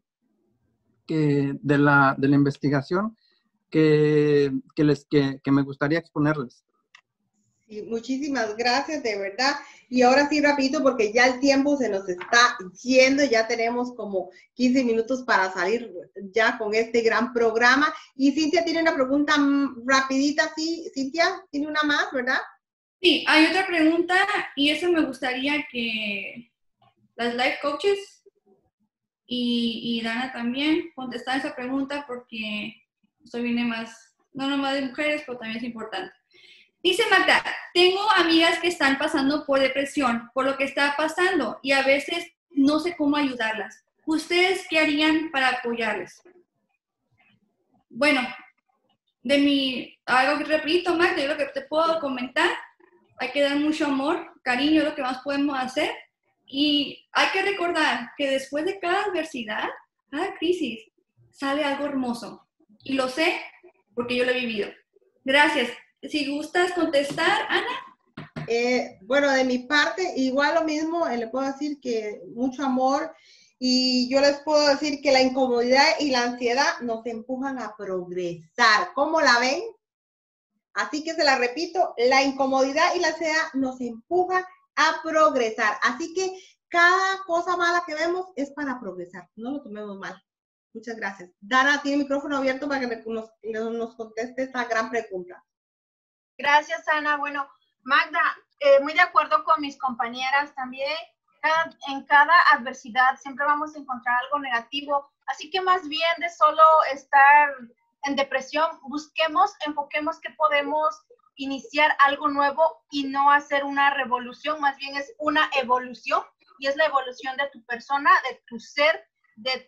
de la investigación que me gustaría exponerles.
Sí, muchísimas gracias, de verdad. Y ahora sí, rapidito, porque ya el tiempo se nos está yendo, ya tenemos como 15 minutos para salir ya con este gran programa. Y Cintia tiene una pregunta rapidita, ¿sí? Cintia, tiene una más, ¿verdad?
Sí, hay otra pregunta y eso me gustaría que las life coaches y Dana también contestar esa pregunta porque esto viene más, no nomás de mujeres, pero también es importante. Dice Magda, tengo amigas que están pasando por depresión, por lo que está pasando, y a veces no sé cómo ayudarlas. ¿Ustedes qué harían para apoyarles? Bueno, algo que repito, Magda, yo lo que te puedo comentar, hay que dar mucho amor, cariño, es lo que más podemos hacer, y hay que recordar que después de cada adversidad, cada crisis, sale algo hermoso, y lo sé porque yo lo he vivido. Gracias. Si gustas contestar, Ana.
Bueno, de mi parte, igual lo mismo, le puedo decir que mucho amor, y yo les puedo decir que la incomodidad y la ansiedad nos empujan a progresar. ¿Cómo la ven? Así que se la repito, la incomodidad y la ansiedad nos empujan a progresar. Así que cada cosa mala que vemos es para progresar, no lo tomemos mal. Muchas gracias. Dana tiene el micrófono abierto para que nos conteste esta gran pregunta.
Gracias, Ana. Bueno, Magda, muy de acuerdo con mis compañeras también. En cada adversidad siempre vamos a encontrar algo negativo. Así que más bien de solo estar en depresión, enfoquemos que podemos iniciar algo nuevo y no hacer una revolución, más bien es una evolución, y es la evolución de tu persona, de tu ser, de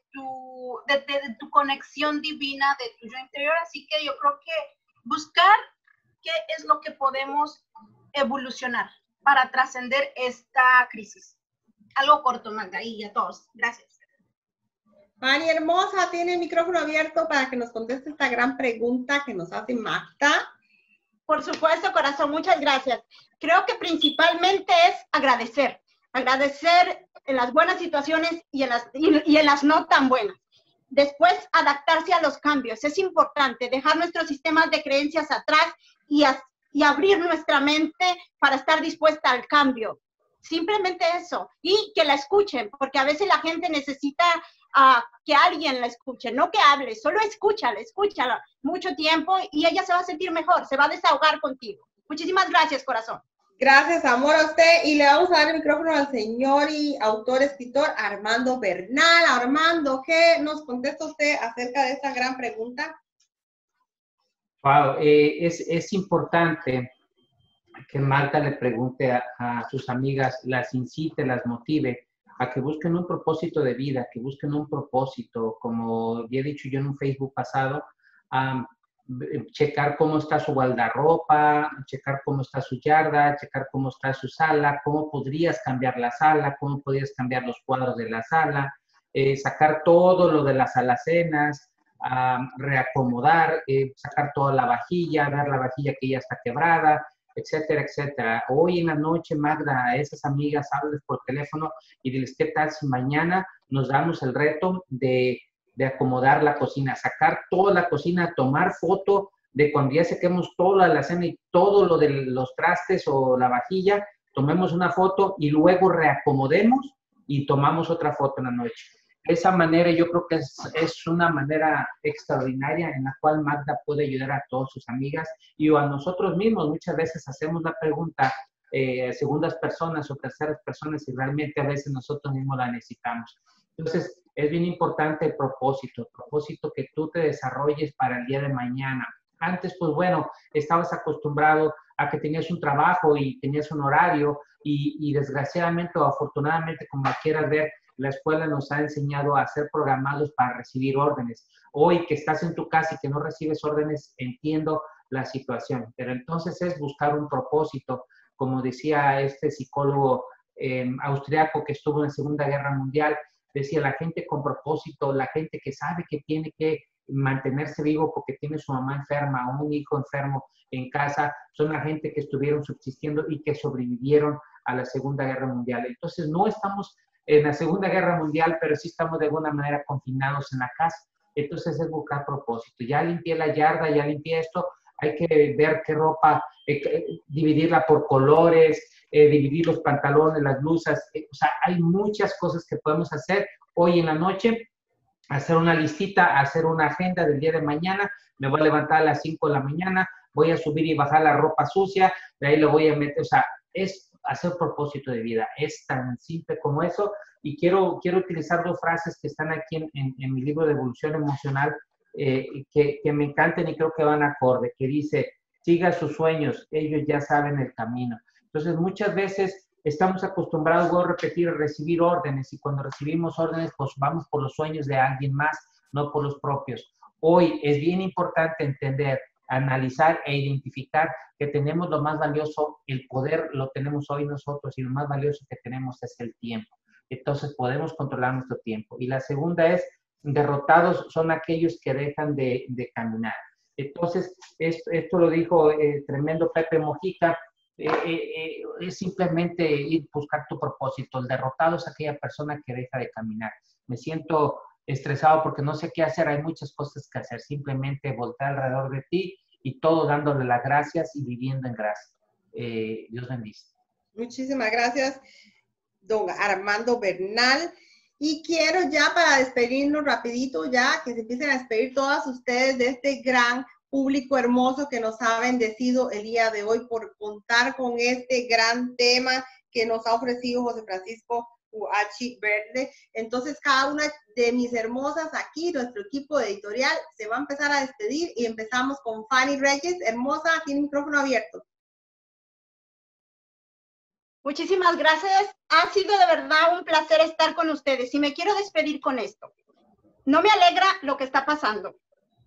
tu conexión divina, de tu yo interior. Así que yo creo que buscar qué es lo que podemos evolucionar para trascender esta crisis. Algo corto, Magda, y a todos. Gracias.
Fanny hermosa, tiene el micrófono abierto para que nos conteste esta gran pregunta que nos hace Magda.
Por supuesto, corazón, muchas gracias. Creo que principalmente es agradecer. Agradecer en las buenas situaciones y en las no tan buenas. Después, adaptarse a los cambios. Es importante dejar nuestros sistemas de creencias atrás y abrir nuestra mente para estar dispuesta al cambio. Simplemente eso. Y que la escuchen, porque a veces la gente necesita que alguien la escuche, no que hable, solo escúchala mucho tiempo y ella se va a sentir mejor, se va a desahogar contigo. Muchísimas gracias, corazón.
Gracias, amor, a usted. Y le vamos a dar el micrófono al señor y autor, escritor Armando Bernal. Armando, ¿qué nos contesta usted acerca de esta gran pregunta?
Wow, es importante que Magda le pregunte a sus amigas, las incite, las motive a que busquen un propósito de vida, que busquen un propósito, como había dicho yo en un Facebook pasado, checar cómo está su guardarropa, checar cómo está su yarda, checar cómo está su sala, cómo podrías cambiar la sala, cómo podrías cambiar los cuadros de la sala, sacar todo lo de las alacenas, reacomodar, sacar toda la vajilla, ver la vajilla que ya está quebrada, etcétera, etcétera. Hoy en la noche, Magda, a esas amigas, háblales por teléfono y diles, ¿qué tal si mañana nos damos el reto de acomodar la cocina, sacar toda la cocina, tomar foto de cuando ya saquemos toda la cena y todo lo de los trastes o la vajilla, tomemos una foto y luego reacomodemos y tomamos otra foto en la noche. De esa manera yo creo que es una manera extraordinaria en la cual Magda puede ayudar a todas sus amigas y a nosotros mismos. Muchas veces hacemos la pregunta a segundas personas o terceras personas y realmente a veces nosotros mismos la necesitamos. Entonces, es bien importante el propósito que tú te desarrolles para el día de mañana. Antes, pues bueno, estabas acostumbrado a que tenías un trabajo y tenías un horario y desgraciadamente o afortunadamente, como quieras ver, la escuela nos ha enseñado a ser programados para recibir órdenes. Hoy que estás en tu casa y que no recibes órdenes, entiendo la situación, pero entonces es buscar un propósito, como decía este psicólogo austriaco que estuvo en la Segunda Guerra Mundial, decía la gente con propósito, la gente que sabe que tiene que mantenerse vivo porque tiene su mamá enferma o un hijo enfermo en casa, son la gente que estuvieron subsistiendo y que sobrevivieron a la Segunda Guerra Mundial. Entonces no estamos en la Segunda Guerra Mundial, pero sí estamos de alguna manera confinados en la casa. Entonces es buscar propósito. Ya limpié la yarda, ya limpié esto, hay que ver qué ropa, dividirla por colores, dividir los pantalones, las blusas. O sea, hay muchas cosas que podemos hacer hoy en la noche, hacer una listita, hacer una agenda del día de mañana. Me voy a levantar a las 5 de la mañana, voy a subir y bajar la ropa sucia, de ahí lo voy a meter. O sea, es hacer propósito de vida. Es tan simple como eso. Y quiero utilizar dos frases que están aquí en mi libro de Evolución Emocional, que me encantan y creo que van acorde, que dice, siga sus sueños, ellos ya saben el camino. Entonces, muchas veces estamos acostumbrados, voy a repetir, a recibir órdenes, y cuando recibimos órdenes, pues vamos por los sueños de alguien más, no por los propios. Hoy es bien importante entender, analizar e identificar que tenemos lo más valioso, el poder lo tenemos hoy nosotros, y lo más valioso que tenemos es el tiempo. Entonces podemos controlar nuestro tiempo. Y la segunda es, derrotados son aquellos que dejan de caminar. Entonces, esto lo dijo el tremendo Pepe Mojica, es simplemente ir a buscar tu propósito. El derrotado es aquella persona que deja de caminar. Me siento estresado porque no sé qué hacer, hay muchas cosas que hacer. Simplemente voltear alrededor de ti y todo dándole las gracias y viviendo en gracia. Dios bendice.
Muchísimas gracias, don Armando Bernal. Y quiero ya para despedirnos rapidito ya, que se empiecen a despedir todas ustedes de este gran público hermoso que nos ha bendecido el día de hoy por contar con este gran tema que nos ha ofrecido José Francisco Huachi Verde. Entonces, cada una de mis hermosas aquí, nuestro equipo editorial, se va a empezar a despedir y empezamos con Fanny Reyes. Hermosa, tiene el micrófono abierto.
Muchísimas gracias. Ha sido de verdad un placer estar con ustedes y me quiero despedir con esto. No me alegra lo que está pasando,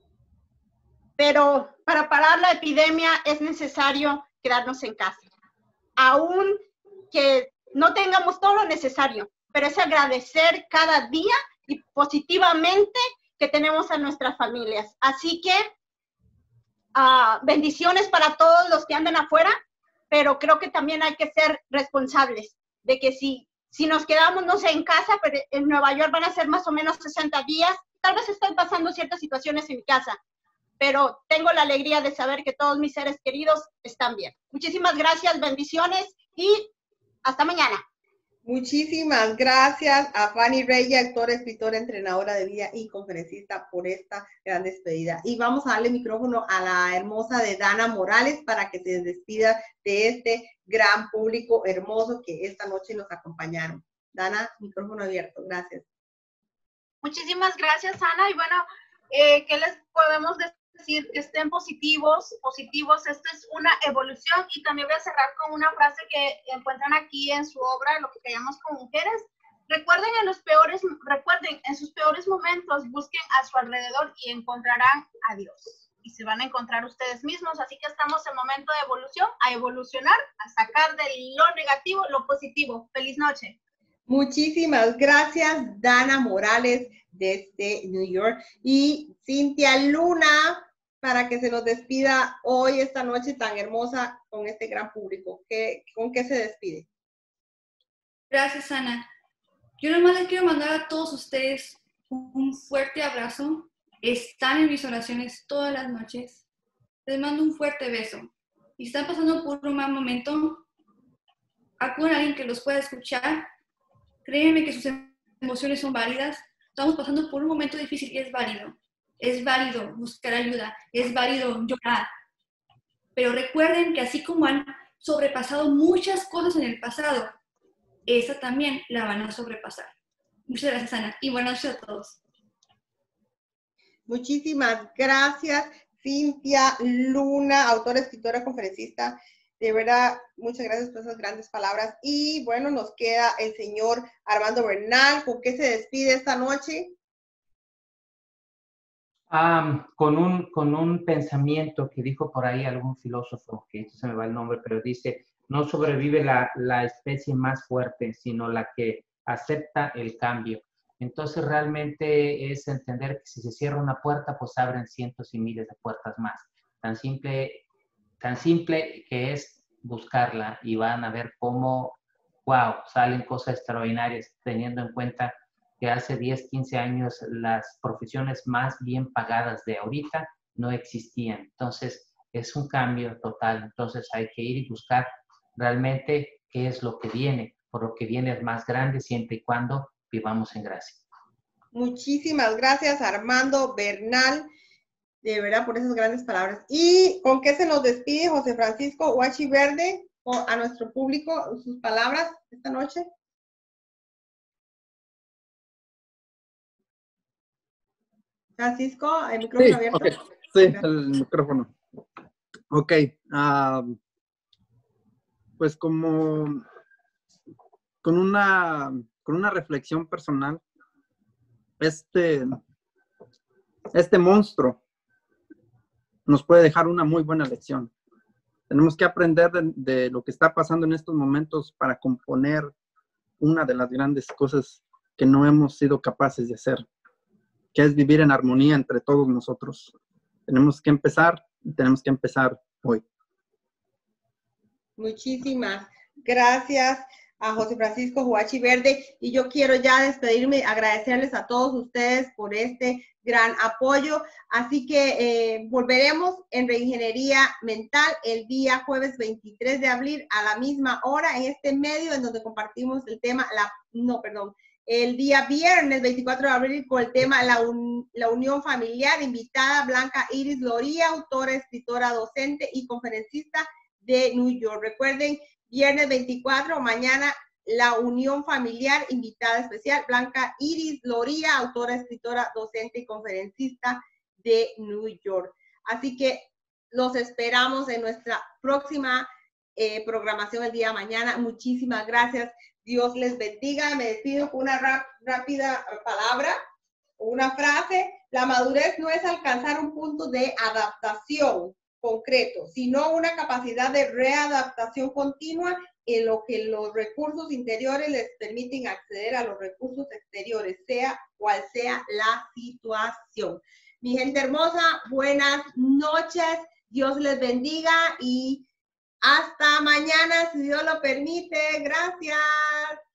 pero para parar la epidemia es necesario quedarnos en casa. Aún que no tengamos todo lo necesario, pero es agradecer cada día y positivamente que tenemos a nuestras familias. Así que bendiciones para todos los que anden afuera, pero creo que también hay que ser responsables de que si nos quedamos, no sé, en casa, pero en Nueva York van a ser más o menos 60 días, tal vez estoy pasando ciertas situaciones en mi casa, pero tengo la alegría de saber que todos mis seres queridos están bien. Muchísimas gracias, bendiciones y hasta mañana.
Muchísimas gracias a Fanny Reyes, actora, escritora, entrenadora de vida y conferencista por esta gran despedida. Y vamos a darle micrófono a la hermosa de Dana Morales para que se despida de este gran público hermoso que esta noche nos acompañaron. Dana, micrófono abierto. Gracias.
Muchísimas gracias, Ana. Y bueno, ¿qué les podemos decir? Que estén positivos. Esta es una evolución. Y también voy a cerrar con una frase que encuentran aquí en su obra, lo que callamos como mujeres. Recuerden en sus peores momentos, busquen a su alrededor y encontrarán a Dios. Y se van a encontrar ustedes mismos. Así que estamos en momento de evolución, a evolucionar, a sacar de lo negativo lo positivo. Feliz noche.
Muchísimas gracias, Dana Morales, desde New York. Y Cintia Luna, para que se nos despida hoy, esta noche tan hermosa, con este gran público. ¿Con qué se despide?
Gracias, Ana. Yo nomás les quiero mandar a todos ustedes un fuerte abrazo. Están en mis oraciones todas las noches. Les mando un fuerte beso. Y están pasando por un mal momento, acudan a alguien que los pueda escuchar. Créanme que sus emociones son válidas. Estamos pasando por un momento difícil y es válido. Es válido buscar ayuda. Es válido llorar. Pero recuerden que así como han sobrepasado muchas cosas en el pasado, esa también la van a sobrepasar. Muchas gracias, Ana. Y buenas noches a todos.
Muchísimas gracias, Cintia Luna, autora, escritora, conferencista. De verdad, muchas gracias por esas grandes palabras. Y bueno, nos queda el señor Armando Bernal. ¿Con qué se despide esta noche?
Con un pensamiento que dijo por ahí algún filósofo, que se me va el nombre, pero dice, no sobrevive la especie más fuerte, sino la que acepta el cambio. Entonces realmente es entender que si se cierra una puerta, pues abren cientos y miles de puertas más. Tan simple que es buscarla y van a ver cómo, wow, salen cosas extraordinarias, teniendo en cuenta que hace 10, 15 años las profesiones más bien pagadas de ahorita no existían. Entonces es un cambio total. Entonces hay que ir y buscar realmente qué es lo que viene, por lo que viene es más grande siempre y cuando vivamos en gracia.
Muchísimas gracias, Armando Bernal, de verdad, por esas grandes palabras. ¿Y con qué se nos despide José Francisco Huachi Verde a nuestro público, sus palabras esta noche? Francisco, el micrófono abierto.
Okay. Sí, el micrófono. Ok. Pues como con una reflexión personal, este monstruo nos puede dejar una muy buena lección. Tenemos que aprender de lo que está pasando en estos momentos para componer una de las grandes cosas que no hemos sido capaces de hacer, que es vivir en armonía entre todos nosotros. Tenemos que empezar y tenemos que empezar hoy.
Muchísimas gracias a José Francisco Huachi Verde, y yo quiero ya despedirme, agradecerles a todos ustedes por este gran apoyo. Así que volveremos en Reingeniería Mental el día jueves 23 de abril a la misma hora en este medio en donde compartimos el tema, el día viernes 24 de abril con el tema La Unión Familiar, invitada Blanca Iris Loría, autora, escritora, docente y conferencista de New York. Recuerden, viernes 24, mañana La Unión Familiar, invitada especial Blanca Iris Loría, autora, escritora, docente y conferencista de New York. Así que los esperamos en nuestra próxima programación el día de mañana. Muchísimas gracias. Dios les bendiga. Me despido con una rápida palabra, una frase. La madurez no es alcanzar un punto de adaptación concreto, sino una capacidad de readaptación continua en lo que los recursos interiores les permiten acceder a los recursos exteriores, sea cual sea la situación. Mi gente hermosa, buenas noches. Dios les bendiga y hasta mañana, si Dios lo permite. Gracias.